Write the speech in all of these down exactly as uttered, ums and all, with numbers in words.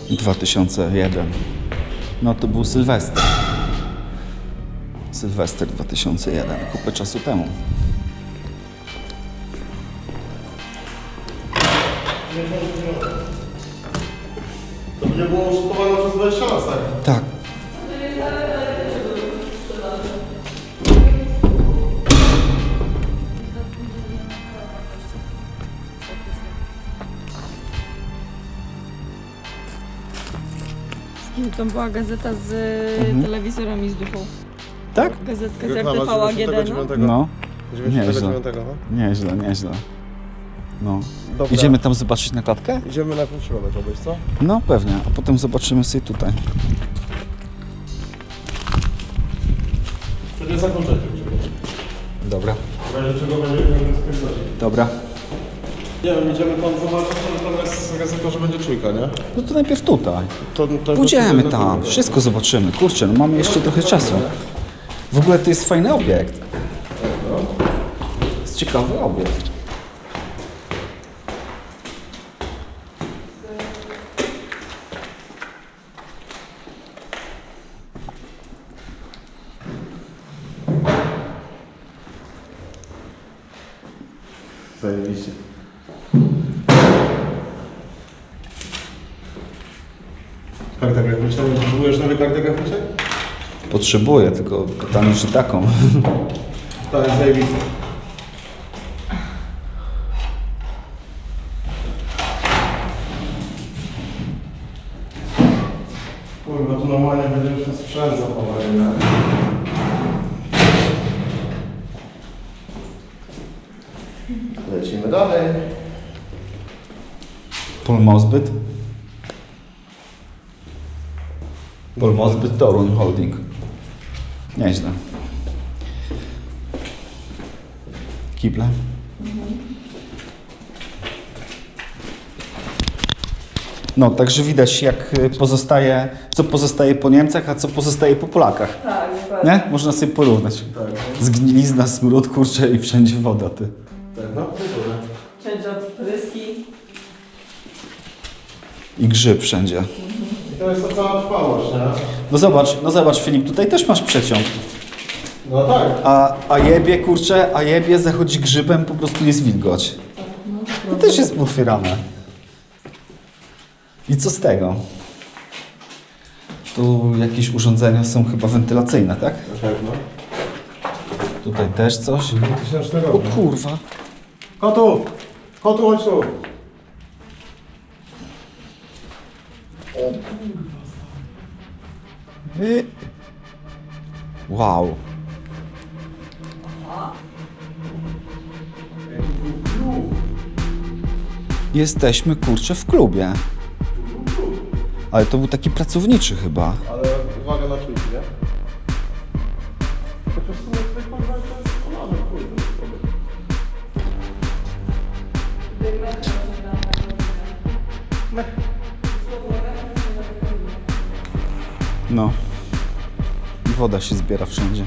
dwa tysiące jeden. No to był Sylwester. Sylwester dwa tysiące jeden, kupę czasu temu. To nie było użytkowane przez dwadzieścia lat, tak? Tak. To była gazeta z Mhm. telewizorami z duchą. Tak? Gazetka z Reklama R T V A G D, no. dziewięćdziesiątego No. dziewięćdziesiątego Nieźle. dziewiątego, no. Nieźle, nieźle. No. Dobra. Idziemy tam zobaczyć na klatkę? Idziemy na ten środek obejść, co? No pewnie, a potem zobaczymy sobie tutaj. To nie zakończenie. Dobra. W razie czego będziemy spędzać. Dobra. Nie wiem, idziemy tam zobaczyć, ale tam jest ryzyko, że będzie czujka, nie? No to najpierw tutaj. To, to Pójdziemy to- tam, wszystko zobaczymy. Kurczę, no mamy jeszcze trochę czasu. W ogóle to jest fajny obiekt. Jest ciekawy obiekt. Zajebiście. Karta graficzna? Potrzebujesz nowej karty graficznej? Potrzebuję, tylko pytanie, czy taką. To jest zajebiste. Kurwa, tu normalnie będzie już sprzęt zachowany, nie? Lecimy dalej. Paul Mosbyt. Paul Mosbyt Toruń Holding. Nieźle. Kible. No, także widać, jak pozostaje, co pozostaje po Niemcach, a co pozostaje po Polakach. Tak, dokładnie. Nie? Można sobie porównać. Tak, Zgnilizna, smród, kurczę i wszędzie woda, ty. tak, no, to jest dobre. Wszędzie odpryski. I grzyb wszędzie. I to jest to cała trwałość, nie? No zobacz, no zobacz, Filip, tutaj też masz przeciąg. No tak. A, a jebie, kurczę, a jebie zachodzi grzybem, po prostu jest wilgoć. To też jest otwierane. I co z tego? Tu jakieś urządzenia są chyba wentylacyjne, tak? Na pewno. Tutaj też coś. dwutysięczny O rok. nie? kurwa. Kotu! Kotu, chodź tu! Y... Wow. Jesteśmy, kurczę, w klubie. Ale to był taki pracowniczy chyba. Ale uwaga na czujki, nie? Chociaż w sumie tutaj kurwa to jest kolany, kurde. No. I woda się zbiera wszędzie.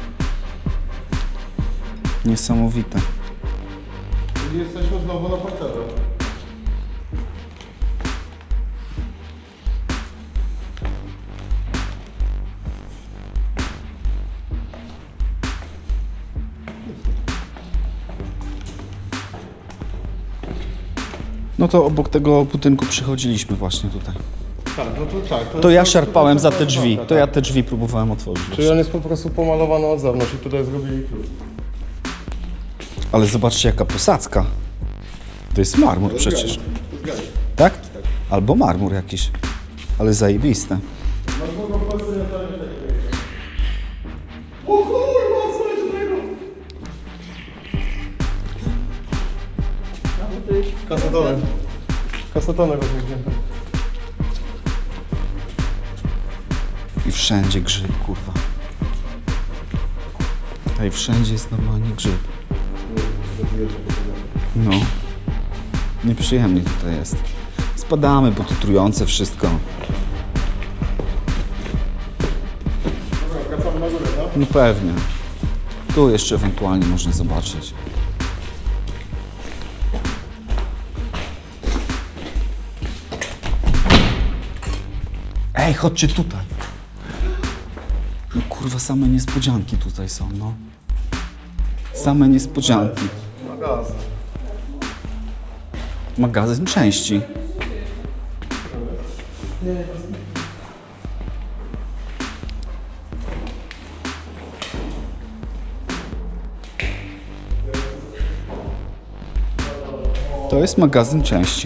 Niesamowite. Czyli jesteśmy znowu na parterze. No to obok tego budynku przychodziliśmy właśnie tutaj. Tak, no to tak. To ja jest- szarpałem za te jest drzwi. taka, To ja tak. te drzwi próbowałem otworzyć. Czyli on jest po prostu pomalowany od zewnątrz i tutaj zrobili klucz. Ale zobaczcie jaka posadzka. To jest marmur przecież. Zgadza. Tak? Albo marmur jakiś. Ale zajebiste. No drugą pasę nie da nie O kurwa, co jest tego? Kasetonek. Kasetonek rozwinięty. I wszędzie grzyb, kurwa. Tutaj wszędzie jest normalnie grzyb. No. Nieprzyjemnie tutaj jest. Spadamy, bo to trujące wszystko. Dobra, wracamy na górę, tak? No pewnie. Tu jeszcze ewentualnie można zobaczyć. Ej, chodźcie tutaj. No kurwa, same niespodzianki tutaj są, no. Same niespodzianki. Magazyn. Magazyn części. To jest magazyn części.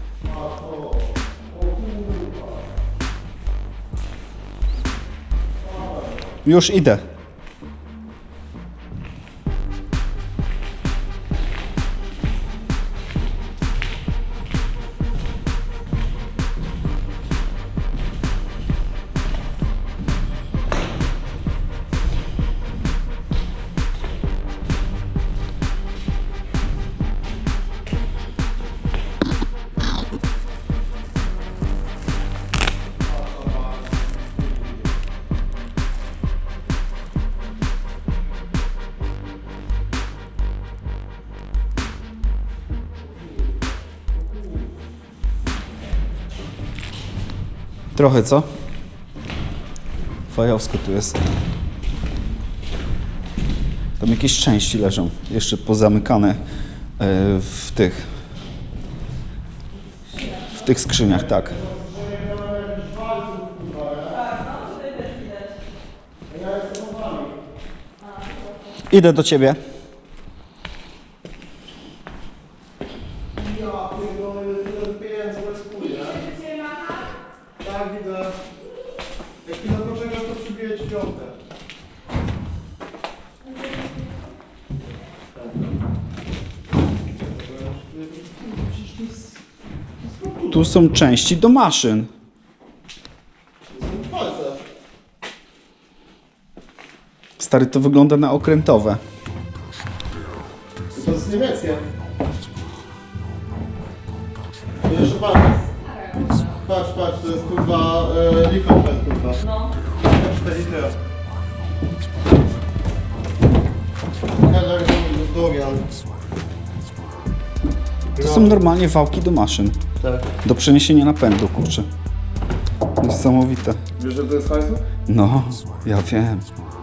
Już idę. Trochę, co? Fajowsko tu jest. Tam jakieś części leżą, jeszcze pozamykane w tych w tych skrzyniach, tak. Idę do ciebie. Tak, widzę. Jak chwilę poczekasz, to przybiję ci piątę. Tu są części do maszyn. Palce. Stary, to wygląda na okrętowe. To jest niemieckie. To jeszcze patrz. Patrz, patrz, to jest kurwa e, Liefeld, kurwa. No. cztery litry. Heller z Dorian. To są normalnie wałki do maszyn. Tak. Do przeniesienia napędu, kurczę. Niesamowite. Wiesz, że to jest hajsu? No, ja wiem.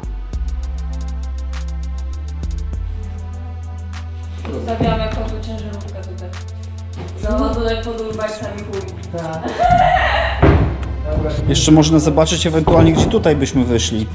Stawiałam jako tu ciężarówkę tutaj. Załadunek pod urbajcami chuj. Tak. Jeszcze można zobaczyć ewentualnie, gdzie tutaj byśmy wyszli.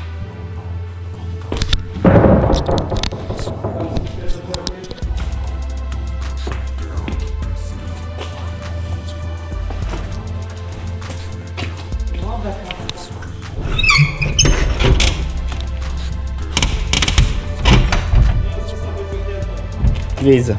Widzę.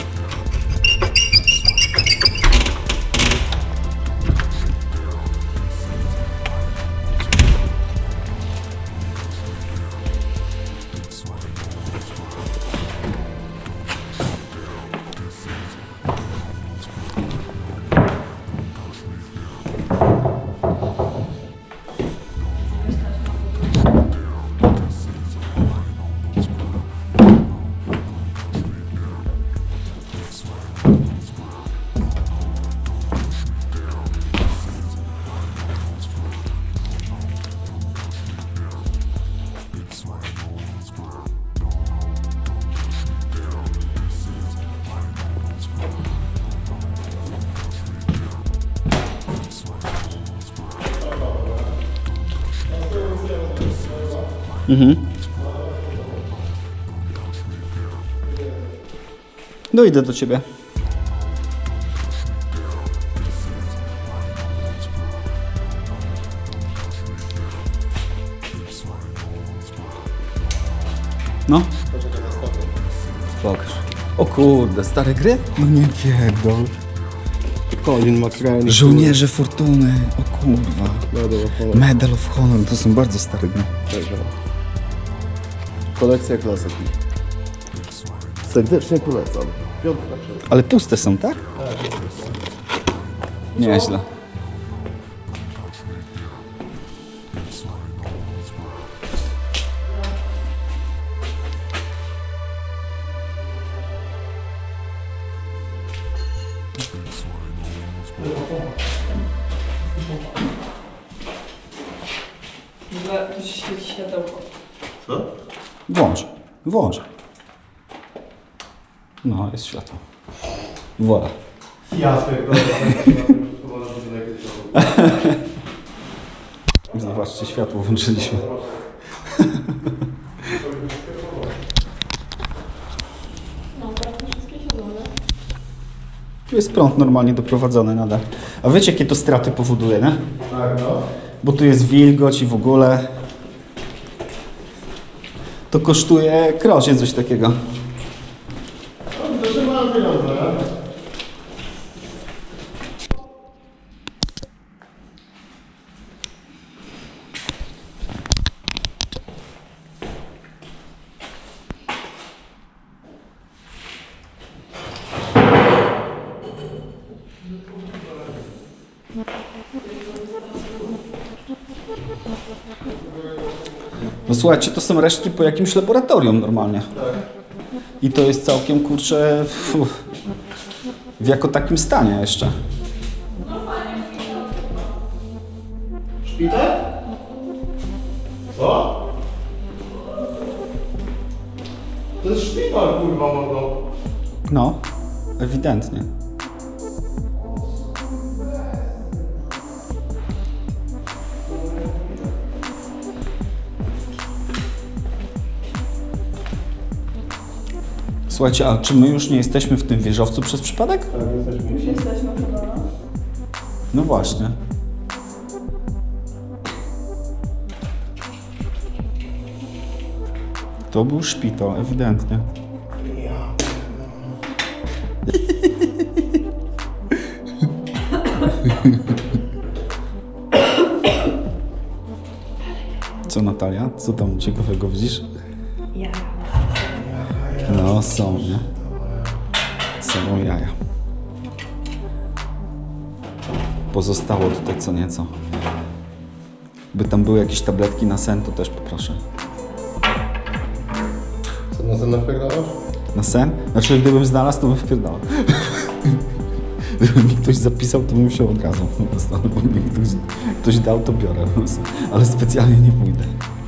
Mhm. No idę do ciebie. No. Pokaż. O kurde, stare gry? No nie pierdol. Colin McRae. Żołnierze Fortuny. O kurwa. Medal of Honor. Medal of Honor. To są bardzo stare gry. Kolekcja klasyki. Serdecznie polecam. Piątka. Ale puste są, tak? Nieźle. Kurwa, tu się świeci światełko. Co? Włącz, włącz. No, jest światło. Voilà. Ja pierdolę. Zobaczcie, światło włączyliśmy. No, tak wszystkie siedzą, nie? Tu jest prąd normalnie doprowadzony nadal. A wiecie, jakie to straty powoduje, nie? Tak, no. Bo tu jest wilgoć i w ogóle. To kosztuje krocie coś takiego. No, to się ma pieniądze, nie? No słuchajcie, to są resztki po jakimś laboratorium normalnie. I to jest całkiem, kurczę, uf, w jako takim stanie jeszcze. Szpital? Co? To jest szpital, kurwa, mordo. No, ewidentnie. Słuchajcie, a czy my już nie jesteśmy w tym wieżowcu przez przypadek? Tak, jesteśmy. Już jesteśmy chyba, no. No właśnie. To był szpital, ewidentnie. Co Natalia? Co tam ciekawego widzisz? Ja. No, są, nie? Są jaja. Pozostało tutaj co nieco. By tam były jakieś tabletki na sen, to też poproszę. Co, na cenę wpierdalasz? Na sen? Znaczy, gdybym znalazł, to bym wpierdał. Gdyby mi ktoś zapisał, to bym się od razu dostał. Bo mi ktoś, ktoś dał, to biorę. Ale specjalnie nie pójdę.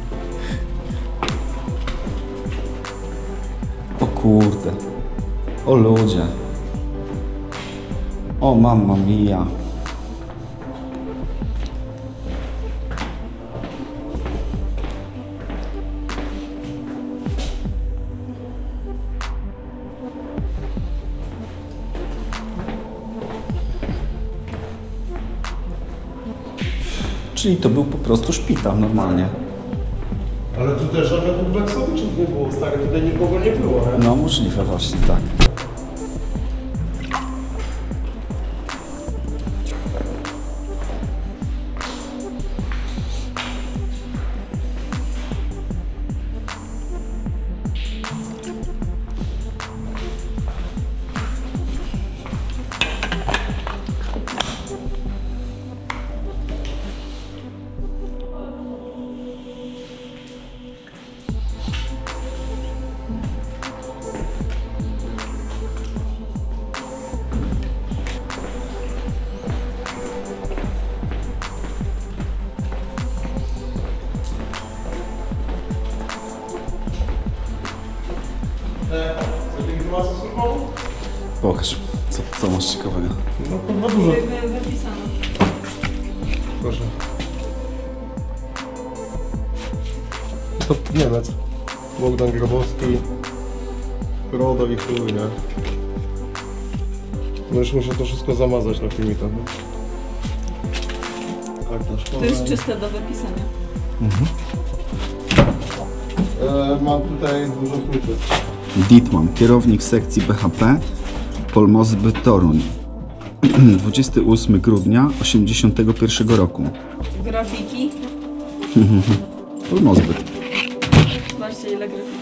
O kurde. O ludzie. O mamma mia. Czyli to był po prostu szpital normalnie. Ale tu też żadnych kompleksowiczów nie było, stary, tutaj nikogo nie było, nie? No możliwe właśnie, tak. Chcesz informację służbową? Pokaż, co, co masz ciekawego. No kurwa dużo. Jakby wypisane. Proszę. To Niemiec. Bogdan Grabowski. Rodo i chuj, nie? No już muszę to wszystko zamazać na filmikach, nie? Tak, na szkołę. To jest czyste do wypisania. E, mam tutaj dużo kluczy. Dietman, kierownik sekcji B H P, Polmozby Toruń. dwudziestego ósmego grudnia osiemdziesiątego pierwszego roku. Grafiki. Polmozbyt. Zobaczcie ile grafiki.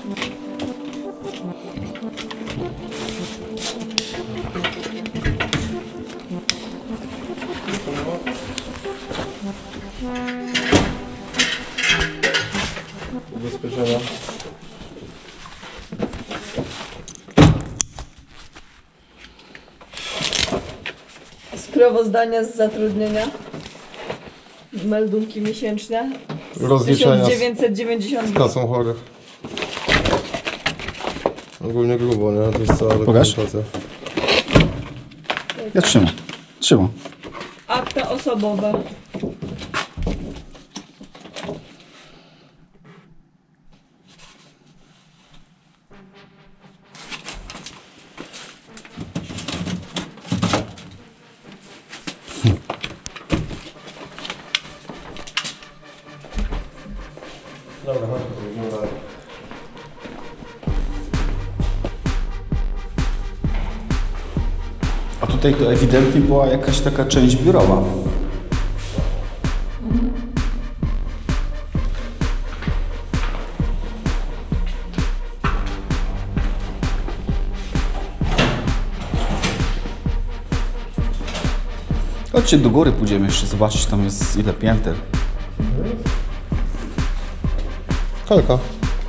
Ubezpieczenia. Sprawozdania z zatrudnienia. Meldunki miesięczne. rozliczenia tysiąc dziewięćset dziewięćdziesiąt z kasą chorych. Ogólnie grubo, nie? To jest cała Pokaż. dokumentacja. Ja trzymam. Trzymam. Akta osobowe. Dobra, chodźmy, to idziemy dalej. A tutaj to ewidentnie była jakaś taka część biurowa. Chodźcie do góry, pójdziemy jeszcze zobaczyć, tam jest ile pięter. Kalka.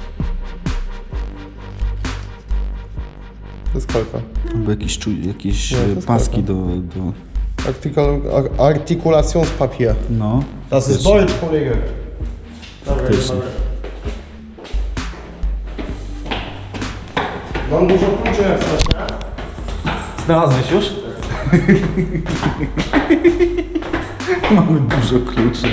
To jest kalka. Albo jakieś, czu- jakieś Nie, to e, jest paski kalka. do... do... Artikul ar Artikulationspapier. No. Das ist Deutsch, Kollege. Dobra, Też idziemy. Mam dużo kluczy jak coś, nie? Znalazłeś już? Mamy dużo kluczy.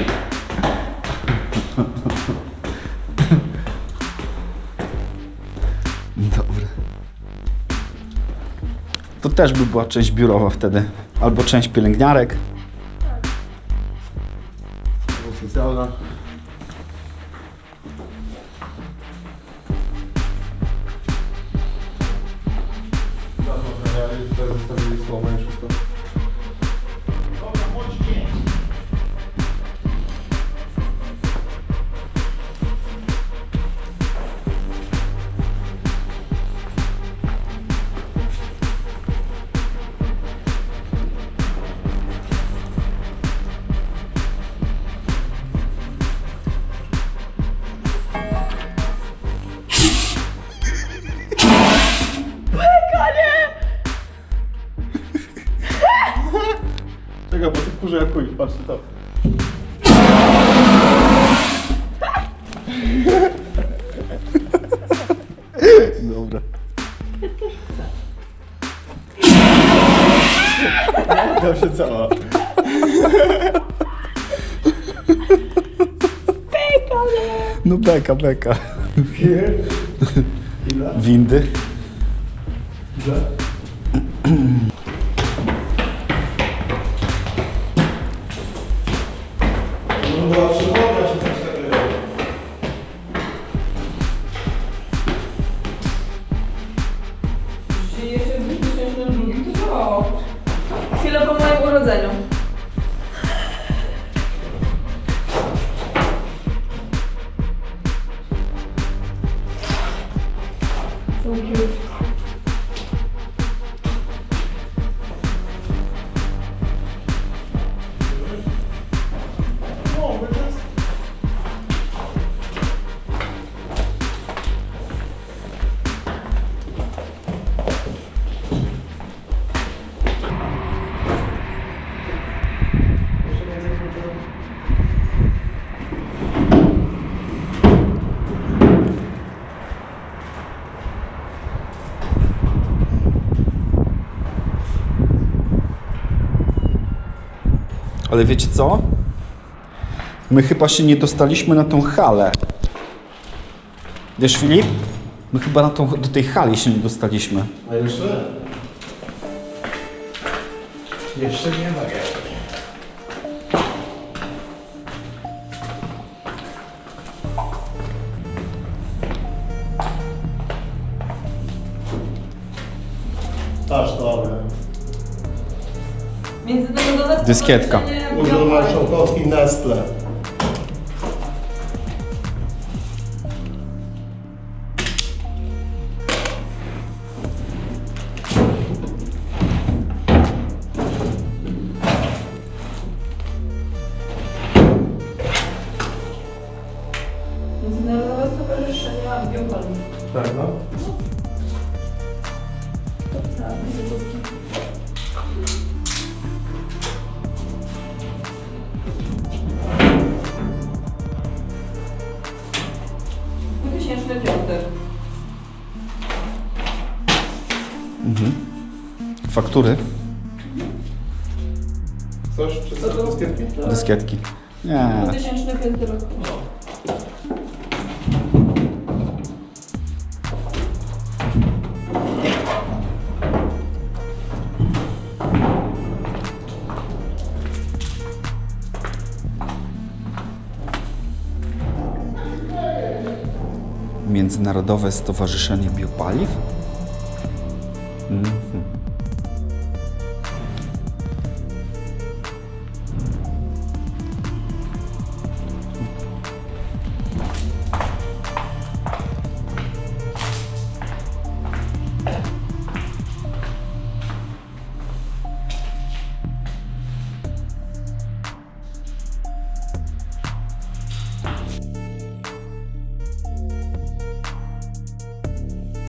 Dobra. To też by była część biurowa wtedy. Albo część pielęgniarek. Oficjalna. Zostawili słomę i wszystko. Czekaj, bo ty kurze jak chuj, patrzcie to. Dobra. Tam się cała. No beka, beka. Ile? Windy. Ile? No była przygoda się coś takiego. Jeśli jeszcze w dwa tysiące drugim to działało. Chwilę po moim urodzeniu. So cute. Ale wiecie co? My chyba się nie dostaliśmy na tą halę. Wiesz, Filip? My chyba na tą, do tej hali się nie dostaliśmy. A jeszcze? Jeszcze nie ma. Aż dobre. Międzynarodowe Dyskietka. Stowarzyszenie Urząd Biopaliw. Marszałkowski Nestle. Międzynarodowe Stowarzyszenie Biopaliw. Tak, no. To całe wojewódzkie. Mhm. Faktury? Chcesz przeczytać dyskietki? Dyskietki. Nie. dwa tysiące piąty rok. Międzynarodowe Stowarzyszenie Biopaliw? Mhm.